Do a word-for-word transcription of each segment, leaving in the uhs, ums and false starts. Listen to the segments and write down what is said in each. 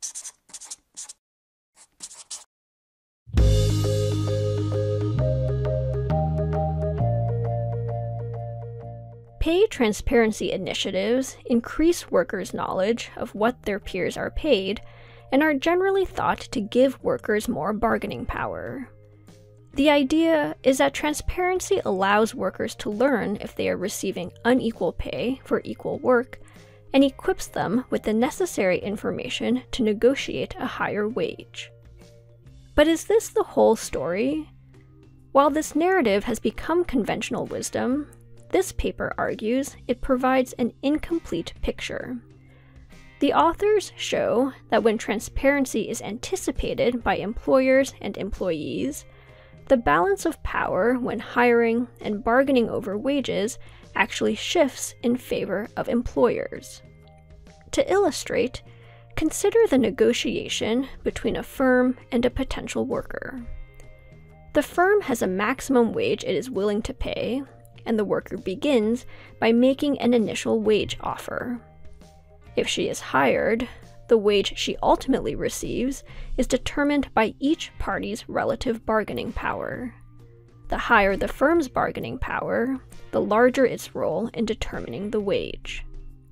Pay transparency initiatives increase workers' knowledge of what their peers are paid and are generally thought to give workers more bargaining power. The idea is that transparency allows workers to learn if they are receiving unequal pay for equal work and equips them with the necessary information to negotiate a higher wage. But is this the whole story? While this narrative has become conventional wisdom, this paper argues it provides an incomplete picture. The authors show that when transparency is anticipated by employers and employees, the balance of power when hiring and bargaining over wages actually shifts in favor of employers. To illustrate, consider the negotiation between a firm and a potential worker. The firm has a maximum wage it is willing to pay, and the worker begins by making an initial wage offer. If she is hired, the wage she ultimately receives is determined by each party's relative bargaining power. The higher the firm's bargaining power, the larger its role in determining the wage.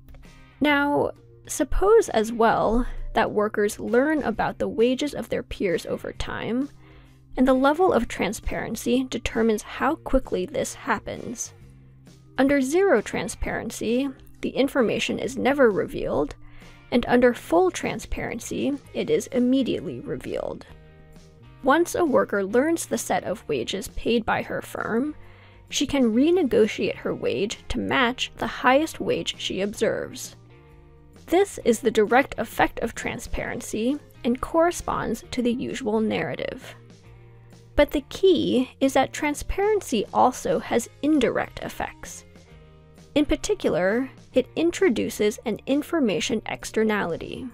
Now, suppose as well that workers learn about the wages of their peers over time, and the level of transparency determines how quickly this happens. Under zero transparency, the information is never revealed, and under full transparency, it is immediately revealed. Once a worker learns the set of wages paid by her firm, she can renegotiate her wage to match the highest wage she observes. This is the direct effect of transparency and corresponds to the usual narrative. But the key is that transparency also has indirect effects. In particular, it introduces an information externality.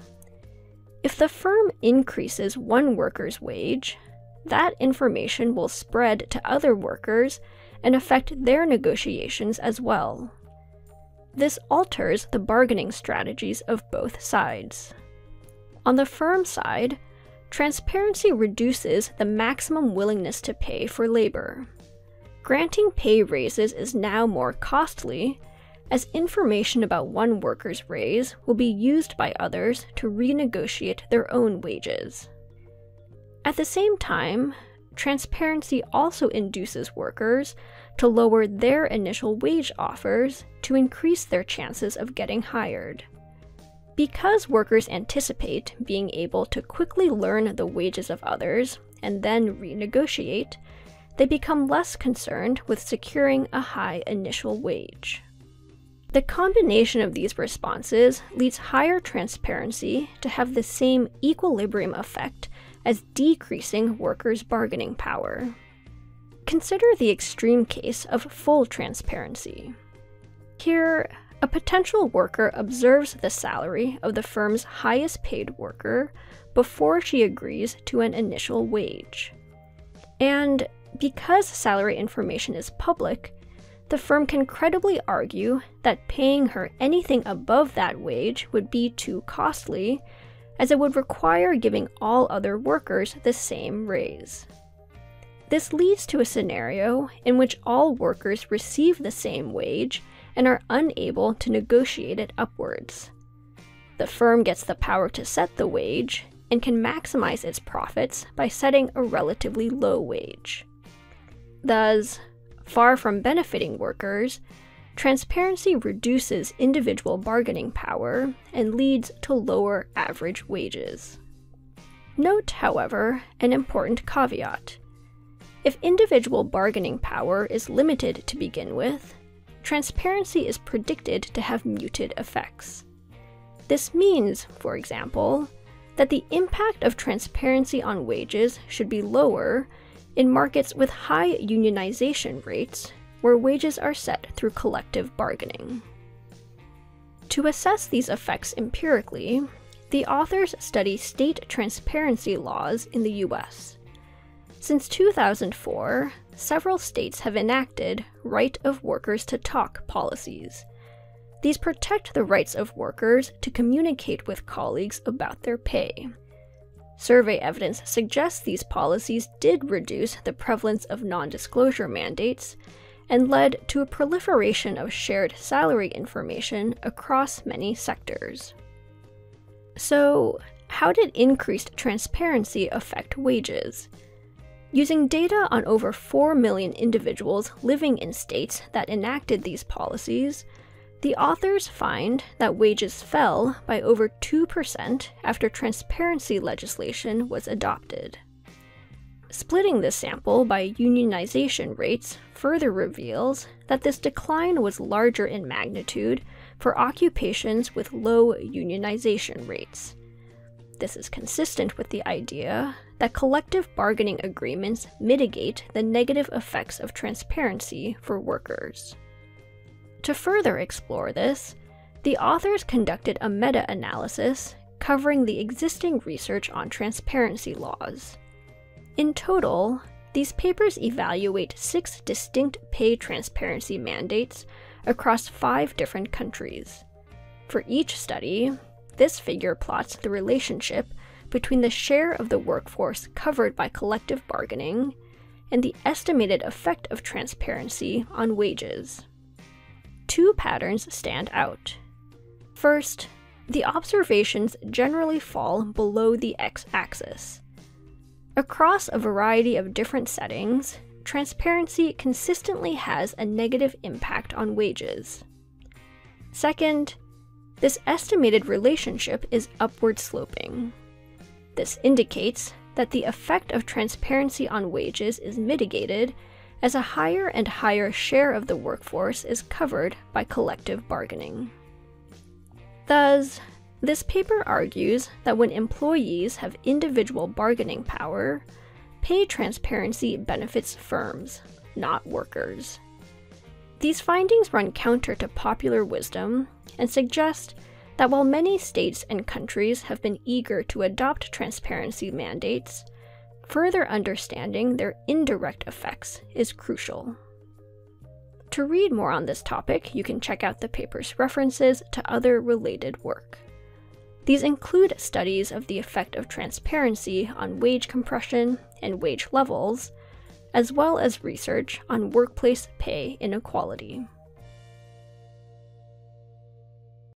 If the firm increases one worker's wage, that information will spread to other workers and affect their negotiations as well. This alters the bargaining strategies of both sides. On the firm side, transparency reduces the maximum willingness to pay for labor. Granting pay raises is now more costly, as information about one worker's raise will be used by others to renegotiate their own wages. At the same time, transparency also induces workers to lower their initial wage offers to increase their chances of getting hired. Because workers anticipate being able to quickly learn the wages of others and then renegotiate, they become less concerned with securing a high initial wage. The combination of these responses leads higher transparency to have the same equilibrium effect as decreasing workers' bargaining power. Consider the extreme case of full transparency. Here, a potential worker observes the salary of the firm's highest paid worker before she agrees to an initial wage. And because salary information is public, the firm can credibly argue that paying her anything above that wage would be too costly, as it would require giving all other workers the same raise. This leads to a scenario in which all workers receive the same wage and are unable to negotiate it upwards. The firm gets the power to set the wage and can maximize its profits by setting a relatively low wage. Thus, far from benefiting workers, transparency reduces individual bargaining power and leads to lower average wages. Note, however, an important caveat. If individual bargaining power is limited to begin with, transparency is predicted to have muted effects. This means, for example, that the impact of transparency on wages should be lower in markets with high unionization rates, where wages are set through collective bargaining. To assess these effects empirically, the authors study state transparency laws in the U S. Since two thousand four, several states have enacted right of workers to talk policies. These protect the rights of workers to communicate with colleagues about their pay. Survey evidence suggests these policies did reduce the prevalence of non-disclosure mandates and led to a proliferation of shared salary information across many sectors. So, how did increased transparency affect wages? Using data on over four million individuals living in states that enacted these policies, the authors find that wages fell by over two percent after transparency legislation was adopted. Splitting this sample by unionization rates further reveals that this decline was larger in magnitude for occupations with low unionization rates. This is consistent with the idea that collective bargaining agreements mitigate the negative effects of transparency for workers. To further explore this, the authors conducted a meta-analysis covering the existing research on transparency laws. In total, these papers evaluate six distinct pay transparency mandates across five different countries. For each study, this figure plots the relationship between the share of the workforce covered by collective bargaining and the estimated effect of transparency on wages. Two patterns stand out. First, the observations generally fall below the x-axis. Across a variety of different settings, transparency consistently has a negative impact on wages. Second, this estimated relationship is upward sloping. This indicates that the effect of transparency on wages is mitigated as a higher and higher share of the workforce is covered by collective bargaining. Thus, this paper argues that when employees have individual bargaining power, pay transparency benefits firms, not workers. These findings run counter to popular wisdom and suggest that while many states and countries have been eager to adopt transparency mandates, further understanding their indirect effects is crucial. To read more on this topic, you can check out the paper's references to other related work. These include studies of the effect of transparency on wage compression and wage levels, as well as research on workplace pay inequality.